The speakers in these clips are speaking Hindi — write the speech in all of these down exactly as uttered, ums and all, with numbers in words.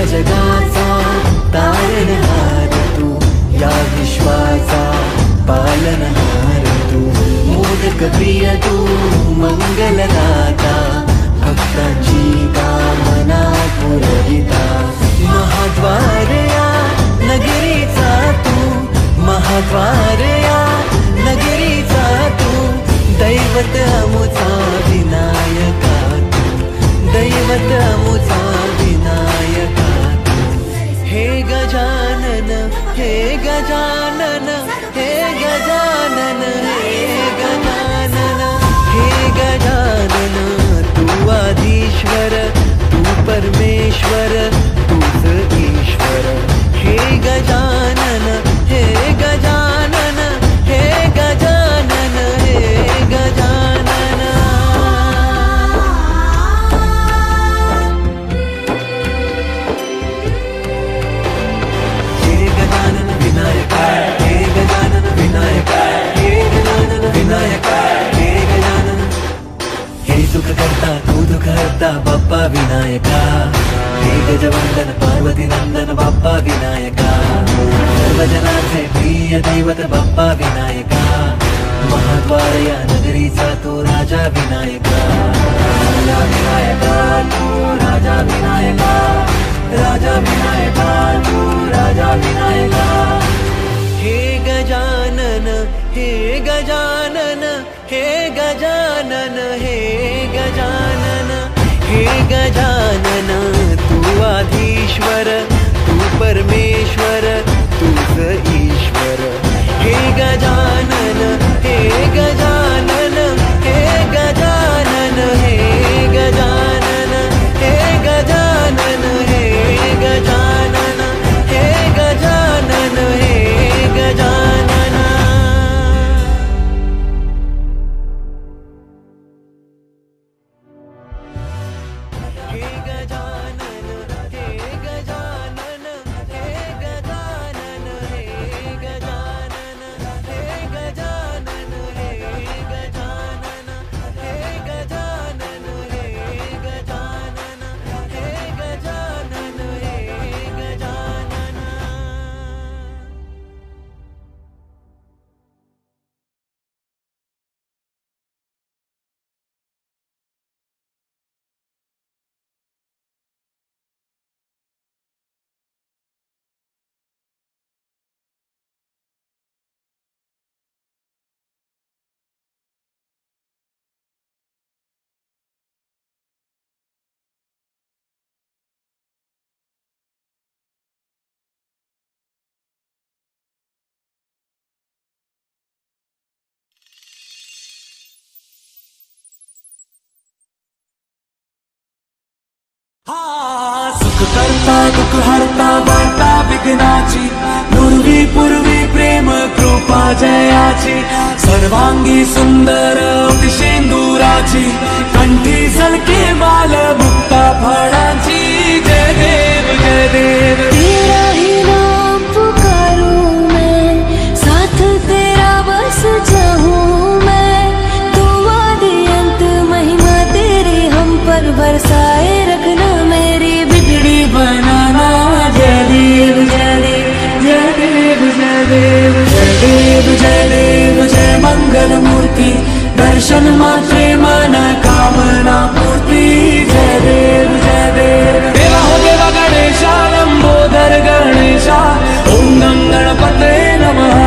जगाचा तारणहार तू, या विश्वाचा पालनहार तू, मोदक प्रिय तू मंगलदाता, भक्तांची कामना पुरविता, महाद्वार या नगरीचा तू, महाद्वार या नगरीचा तू, दैवत अमुचा विनायका तू, दैवत अमुचा विनायका तू, हे गजानन हे गजानन हे गजानन हे गजानन हे गजानन, तू आदिश्वर तू परमेश्वर तूच ईश्वर, हे गजानन हे गजानन हे गजानन हे गजानन। हे गजानन विनायका, हे गजानन विनायका, हे गजानन विनायका, हे गजानन, हे सुख करता तू दुख हरता बाप्पा विनायका, हे गजवंदन पार्वती नंदन बाप्पा विनायका, सर्वजनांचे प्रिय दैवत बाप्पा विनायका, महाद्वार या नगरीचा तू राजा विनायका, राजा विनायका तू राजा विनायका, राजा विनायका तू राजा विनायका, हे गजानन हे गजानन हे गजानन हे गजानन हे गजानन, तू आधीश्वर तू परमेश्वर तूच ईश्वर, हे गजानन हे गजानन हे गजानन हे गजानन हे गजानन हे गजानन हे गजानन हे गजानन। हे गजानन हे गजानन हे गजानन हे गजानन हे गजानन हे गजानन हे गजानन हे गजानन हे गजानन हे गजानन। सुख करता दुख हरता वार्ता विघ्नाची, पूर्वी पूर्वी प्रेम कृपा जयाची, सर्वांगी सुंदर शेंदुराची, कंठी झलके माल मुक्ता फळाची, जय देव जय देव। तेरा ही नाम पुकारूं मैं, साथ तेरा बस चाहूं मैं, तू आदि अंत महिमा तेरी हम पर बरसाए रखना, मेरी बिगड़ी बनाना, जय देव जय देव जय देव जय देव जय देव जय देव जय मंगल मूर्ति, दर्शन मात्रे मन कामना पूर्ति, जय देव जय देव। देवा हो देवा गणेशा लंबोदर गणेशा, ओम गं गणपते नमः।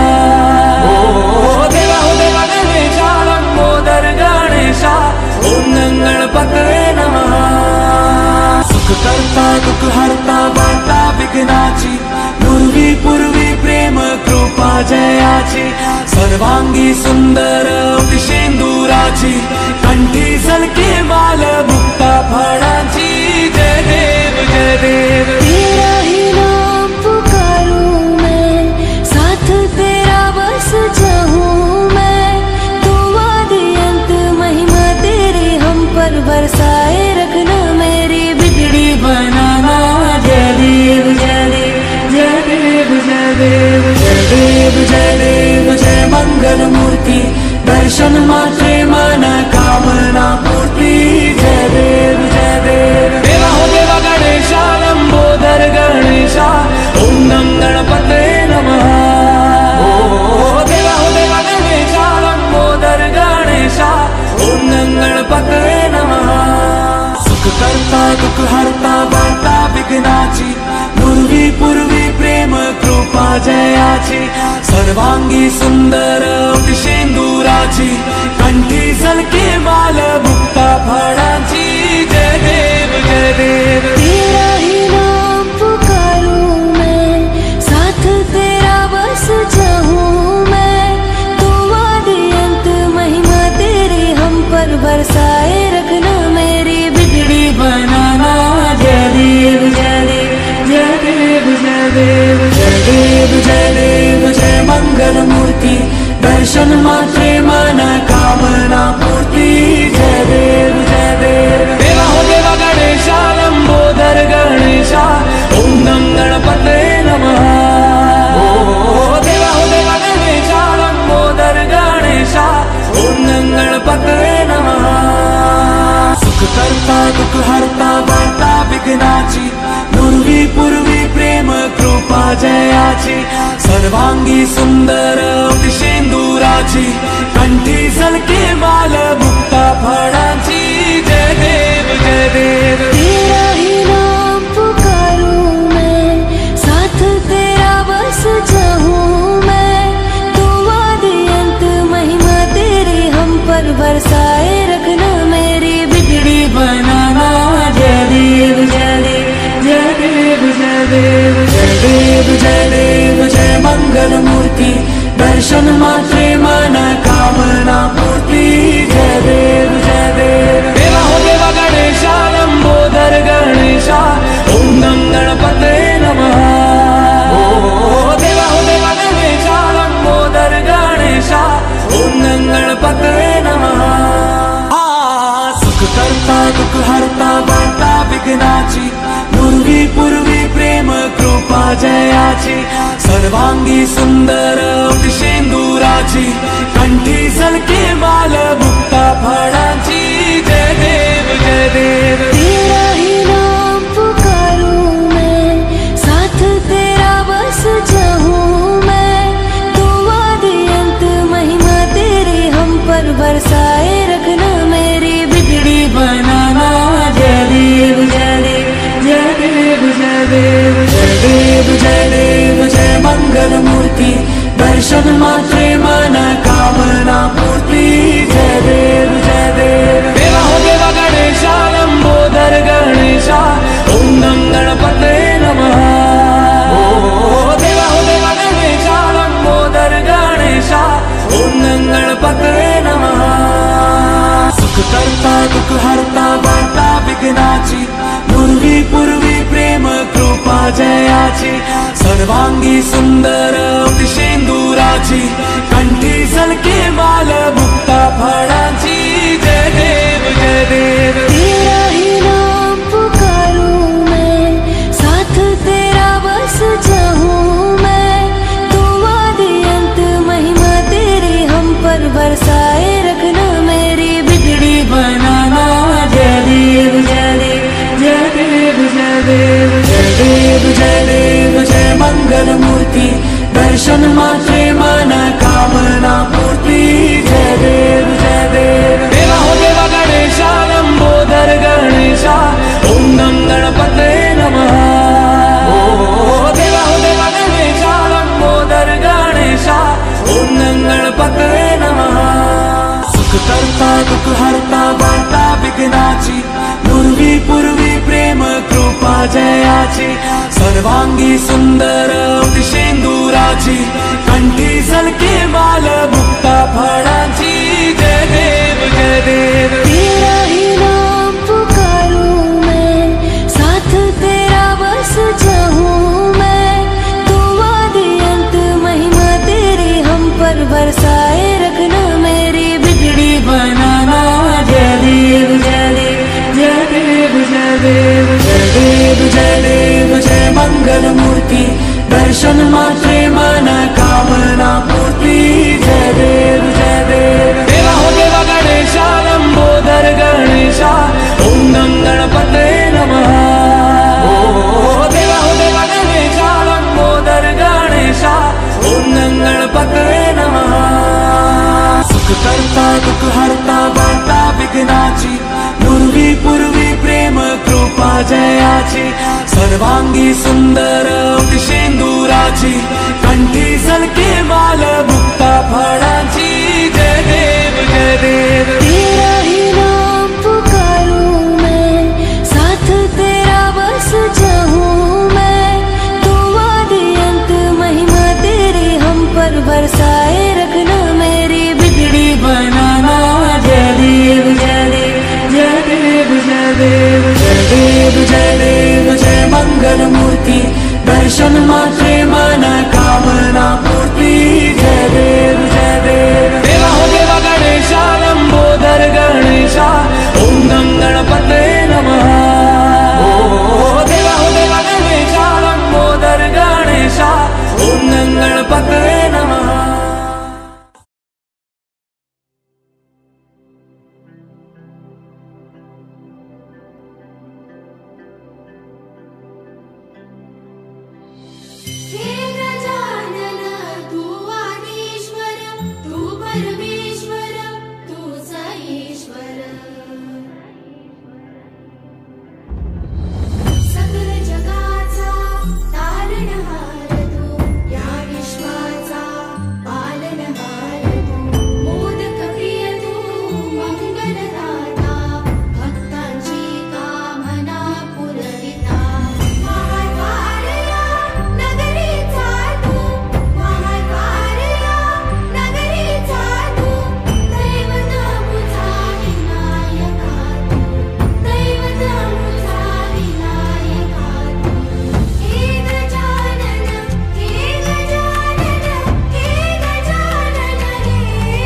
ओ देवा हो देवा गणेशा लंबोदर गणेशा, ओम गं गणपते नमः। सुख करता दुख हरता वार्ता विघ्नाची, पूर्वी पूर्वी प्रेम कृपा जयाची, सर्वांगी सुंदर शेंदुराची, कंठी झलके माल मुक्ता फळाची, जय देव जय देव। तेरा ही नाम पुकारूं मैं, साथ तेरा बस चाहूं मैं, तू आदि अंत महिमा तेरी हम पर बरसाए रखना, मेरी बिगड़ी बनाना, जय देव जय देव जय देव जय देव जय देव जय देव जय मंगल मूर्ति, दर्शन मात्रे मन कामना पूर्ति, जय देव जय देव। देवा हो देवा गणेशा लंबोदर दुःख हरता वार्ता विघ्नाची पूर्वी पूर्वी प्रेम कृपा जयाची सर्वांगी सुंदर शेंदुराची कंठी झलके माल मुक्ता फळांची जय देव जय देव तेरा ही नाम पुकारूं मैं साथ तेरा बस चाहूं मैं तू आदि अंत महिमा तेरी हम पर बरसाए रखना मेरी बिगड़ी बनाना जय देव जय देव जय देव जय देव जय देव जय देव जय मंगल मूर्ति दर्शन मात्रे मन कामना पूर्ति जय देव जय देव देवा हो देवा गणेशा लंबोदर गणेशा ओम नम गणपते नमः ओ देवा हो देवा गणेशा लंबोदर गणेशा ओम नम गणपते नमः सुख करता दुःख हरता वार्ता विघ्नाची पूर्वी पूर्वी प्रेम कृपा जयाची सर्वांगी सुंदर शेंदुराची कंठी झलके माल मुक्ता फळांची जय देव जय देव तेरा ही नाम पुकारूं मैं साथ तेरा बस चाहूं मैं तू आदि अंत महिमा तेरी हम पर बरसाए रखना मेरी बिगड़ी बनाना जय देव जय देव जय देव जय देव जय देव जय देव जय मंगल मूर्ति दर्शन मात्रे मन कामना पूर्ति जय देव जय देव देवा हो देवा गणेशा लंबोदर गणेशा ओम नम गणपते नमः ओ देवा हो देवा गणेशा लंबोदर गणेशा ओम नम गणपते नमः सुख करता दुःख हरता वार्ता विघ्नाची पूर्वी पूर्वी प्रेम कृपा जयाची सर्वांगी सुंदर शेंदुराची कंठी झलके माल मुक्ता फळांची जय देव जय देव तेरा ही नाम पुकारूं मैं साथ तेरा बस चाहूं मैं तू आदि अंत महिमा तेरी हम पर बरसाए रखना मेरी बिगड़ी बनाना जय देव जय देव जय देव जय देव जय देव जय देव जय मंगल मूर्ति दर्शन मात्रे मन कामना पूर्ति जय देव जय देव देवा हो देवा गणेशा लंबोदर गणेशा ओम नम गणपते नमः ओ देवा हो देवा गणेशा लंबोदर गणेशा ओम नम गणपते नमः सुख करता दुःख हरता वार्ता विघ्नाची पूर्वी पूर्वी प्रेम कृपा जयाची सर्वांगी सुंदर शेंदुराची कंठी झलके माल मुक्ता फळांची जय देव जय देव तेरा ही नाम पुकारूं मैं साथ तेरा बस चाहूं मैं तू आदि अंत महिमा तेरी हम पर बरसाए रखना मेरी बिगड़ी बनाना जय देव जय देव जय देव जय देव जय देव जय देव जय मंगल मूर्ति दर्शन मात्रे मन कामना पूर्ति जय देव जय देव देवा हो देवा गणेशा लंबोदर गणेशा ओम नम गणपते नमः ओ देवा हो देवा गणेशा लंबोदर गणेशा ओम नम गणपते नमः सुख करता दुःख हरता वार्ता विघ्नाची पूर्वी पूर्वी प्रेम कृपा जयाची सर्वांगी सुंदर शेंदुराची कंठी झलके माल मुक्ता फळांची जय देव जय देव तेरा ही नाम पुकारूं मैं साथ तेरा बस चाहूं मैं तू आदि अंत महिमा तेरी हम पर बरसाए रखना मेरी बिगड़ी बनाना जय देव जय देव जय देव जय देव जय देव जय देव जय मंगल मूर्ति दर्शन मात्रे मन कामना पूर्ति जय देव जय देव देवा हो देवा गणेशा लंबोदर गणेशा ओम नम गणपते नमः ओ देवा हो देवा गणेशा लंबोदर गणेशा ओम नम गणपते नमः सुख करता दुःख हरता वार्ता विघ्नाची पूर्वी पूर्वी प्रेम कृपा जयाची सर्वांगी सुंदर शेंदुराची कंठी सलके माल मुक्ता फळाची जय देव जय देव तेरा ही नाम पुकारूं मैं साथ तेरा बस चाहूं मैं तू आदि अंत महिमा तेरी हम पर बरसाए रखना मेरी बिगड़ी बनाना जय देव जय देव जय देव जय देव जय देव जय देव जय मंगल मूर्ति दर्शन मात्रे मन कामना पूर्ति जय देव जय देव देवा हो देवा गणेशा लंबोदर गणेशा ओम गं गणपते नमः ओ देवा हो देवा गणेशा लंबोदर गणेशा ओम गं गणपते नमः। हे गजानन तू आदिश्वर तू परमेश्वर तू ईश्वर सकल जगाचा तारणहार तू या विश्वाचा पालनहार तू मोदक प्रिय तू मंगलदाता भक्तांची कामना पुरविता महाद्वारया नगरीचा तू महाद्वारया नगरीचा तू दैवत मुझा विनायका तू दैवत मुझा विनायका तू हे गजानन हे गजानन हे गजानन हे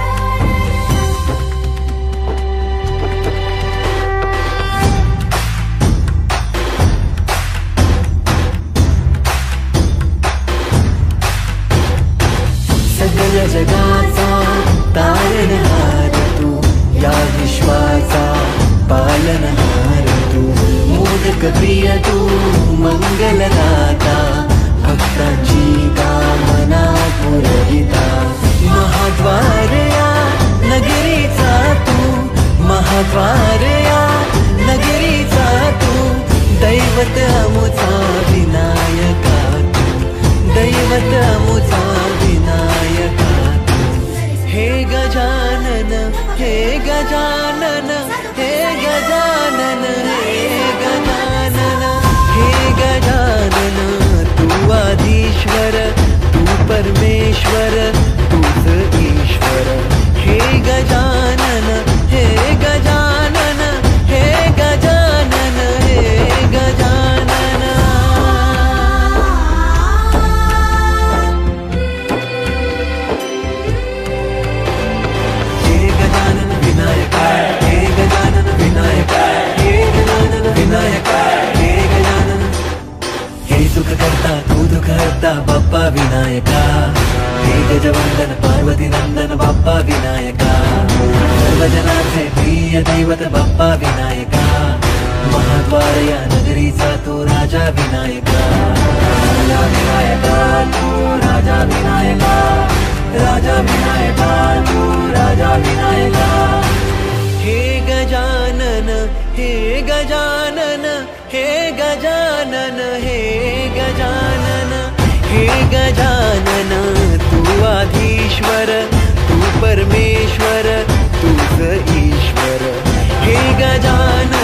सकल जगाचा तारणहार तू या विश्वाचा पालनहार तू मोदक प्रिय तू मंगलदाता भक्तांची कामना पुरविता महाद्वारया नगरीचा तू महाद्वारया नगरीचा तू दैवत अमुचा विनायका तू दैवत अमुचा विनायका तू हे गजानन हे गजानन हे गजानन हे गजानन हे गजानन तू आदिश्वर तू परमेश्वर तूच ईश्वर हे गजानन हे गजानन हे गजानन हे गजानन हे गजानन विनायका हे गजानन विनायका हे गजानन विनायका हे गजानन हे सुख करता तू दुख हरता बाप्पा विनायका हे गजवंदन पार्वती नंदन बाप्पा विनायका सर्वजनांचे प्रिय दैवत बाप्पा विनायका महाद्वारया नगरीचा तू राजा विनायका राजा विनायका तू राजा विनायका राजा विनायका तू राजा विनायका हे गजानन हे गजानन हे गजानन हे गजानन हे गजानन तू आधीश्वर तू परमेश्वर तूच ईश्वर हे गजानन